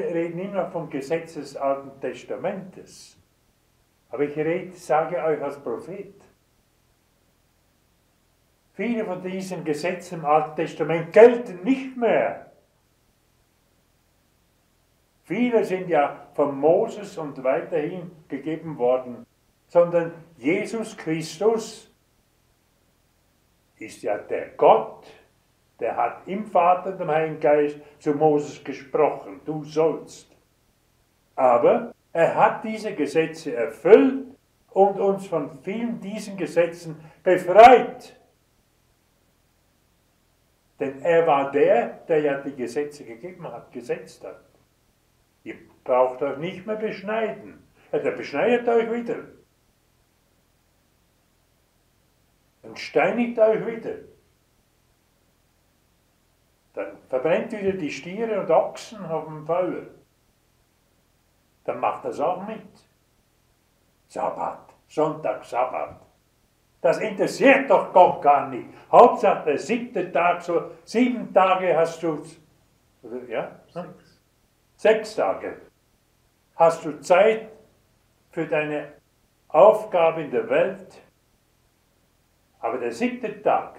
reden immer vom Gesetz des Alten Testamentes. Aber ich sage euch als Prophet, viele von diesen Gesetzen im Alten Testament gelten nicht mehr. Viele sind ja von Moses und weiterhin gegeben worden, sondern Jesus Christus ist ja der Gott, der hat im Vater und dem Heiligen Geist zu Moses gesprochen, du sollst. Aber er hat diese Gesetze erfüllt und uns von vielen diesen Gesetzen befreit. Denn er war der ja die Gesetze gegeben hat, gesetzt hat. Ihr braucht euch nicht mehr beschneiden. Ja, der beschneidet euch wieder. Und steinigt euch wieder. Dann verbrennt wieder die Stiere und Ochsen auf dem Feuer. Dann macht das auch mit. Sabbat, Sonntag, Sabbat. Das interessiert doch Gott gar nicht. Hauptsache der 7. Tag, so 7 Tage hast du, ja? 6 Tage hast du Zeit für deine Aufgabe in der Welt. Aber der 7. Tag,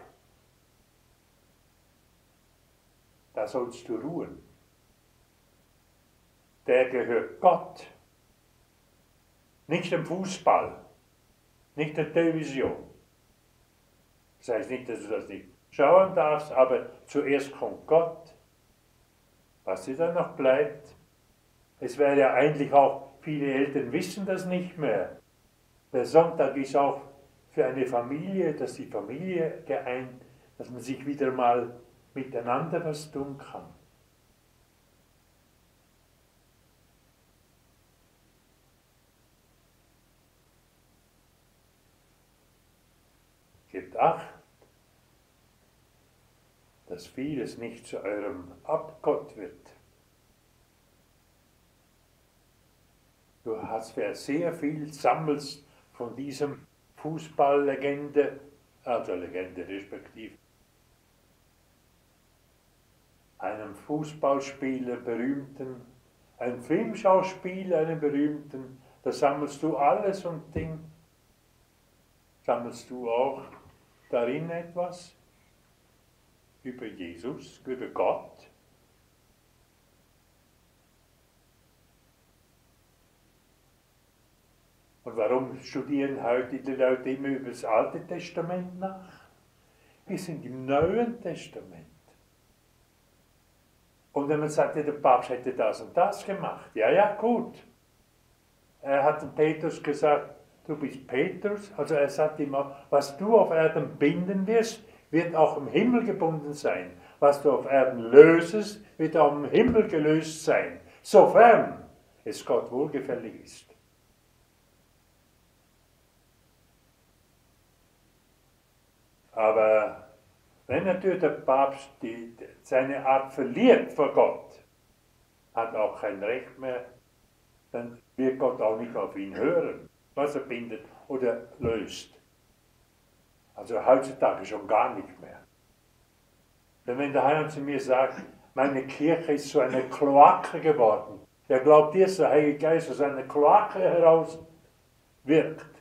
da sollst du ruhen. Der gehört Gott. Nicht dem Fußball, nicht der Television. Das heißt nicht, dass du das nicht schauen darfst, aber zuerst kommt Gott. Was dir dann noch bleibt, es wäre ja eigentlich auch, viele Eltern wissen das nicht mehr. Der Sonntag ist auch für eine Familie, dass die Familie geeint, dass man sich wieder mal miteinander was tun kann. Gebt Acht, dass vieles nicht zu eurem Abgott wird. Du hast sehr viel, sammelst von diesem Fußballlegende, also Legende respektive, einem Fußballspieler berühmten, einem Filmschauspieler, einem berühmten, da sammelst du alles und Ding. Sammelst du auch darin etwas über Jesus, über Gott? Und warum studieren heute die Leute immer über das Alte Testament nach? Wir sind im Neuen Testament. Und wenn man sagt, der Papst hätte das und das gemacht, ja, gut. Er hat dem Petrus gesagt, du bist Petrus, also er sagt immer, was du auf Erden binden wirst, wird auch im Himmel gebunden sein. Was du auf Erden lösest, wird auch im Himmel gelöst sein, sofern es Gott wohlgefällig ist. Aber wenn natürlich der Papst seine Art verliert vor Gott, hat auch kein Recht mehr, dann wird Gott auch nicht auf ihn hören, was er bindet oder löst. Also heutzutage schon gar nicht mehr. Denn wenn der Heiland zu mir sagt, meine Kirche ist so eine Kloake geworden, wer glaubt ihr, dass der Heilige Geist aus einer Kloake heraus wirkt?